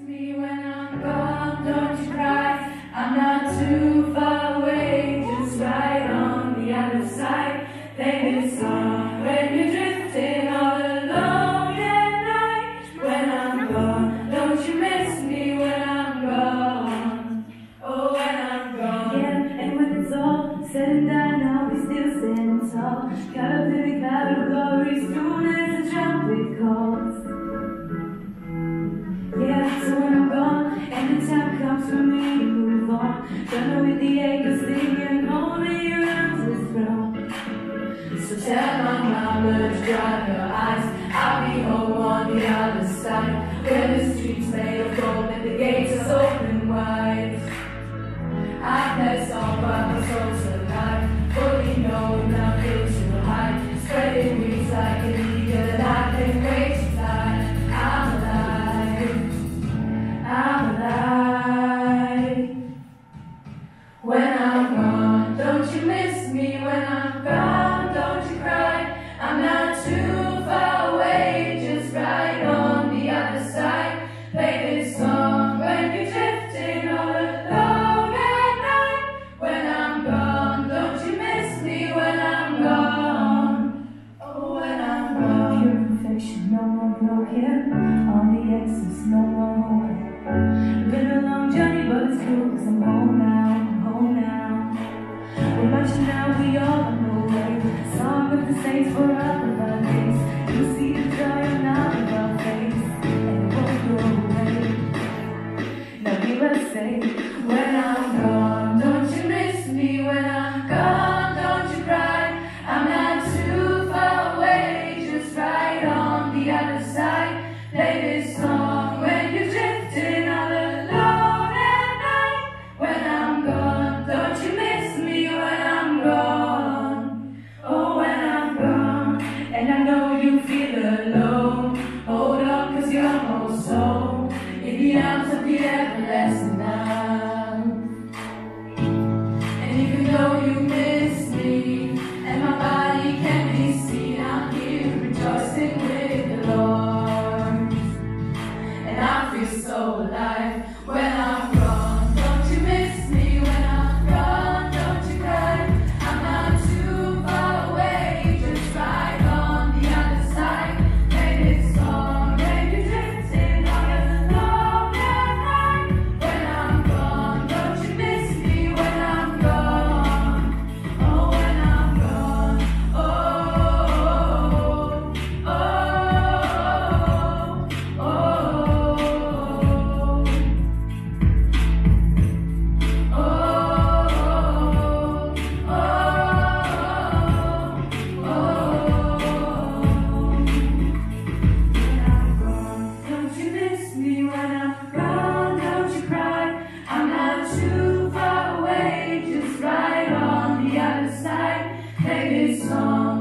me when I'm gone, don't you cry. I'm not too far away, just right on the other side. Play this song when you're drifting all alone at night. When I'm gone, don't you miss me when I'm gone. Oh, when I'm gone. Yeah, and when it's all said and done, I'll be still standing tall. Caught up in a cloud of glory, soon as the trumpet calls. Yeah, so when I'm gone, and the time comes for me to move on, done with the angels singing, only around this throne. So tell my mama to dry her eyes, I'll be home on the other side, where the streets made of gold and the gates are open wide. I press on but my soul's alive, fully know nothing to hide, spreading wings like an eagle and I can wait to fly. I'm alive, I'm alive. When I'm gone, don't you miss me when I'm gone, don't you cry. I'm not too far away, just right on the other side. Play this song when you're drifting all alone at night. When I'm gone, don't you miss me when I'm gone. Oh, when I'm gone. Pure perfection, no more broken. On the exits, no more hoping. Been a long journey, but it's cool, 'cause I'm home now, I'm home now. We're marching now, we all on the way. Song of the saints for all of our days. You see the joy and out of our face, and it won't go away. Now we will say, When I'm gone, don't you miss me when I'm gone, don't you cry. I'm not too far away, just right on the other side. Play this song when you're drifting all alone at night. When I'm gone, don't you miss me when I'm gone. Oh, when I'm gone, and I know you feel alone. Hold on, 'cause you're almost home in the arms of the everlasting love. And even though you miss me, and my body can't be seen, I'm here rejoicing with the Lord. And I feel so alive when I'm gone. Don't you miss me when I'm gone, don't you cry. I'm not too far away, just right on the other side. Play this song when you're drifting all alone at night. When I'm gone, don't you miss me when I'm gone. Oh, when I'm gone. Oh, oh, oh, oh, don't you miss me when I'm gone, don't you cry. I'm not too far away, just right on the other side. Play this song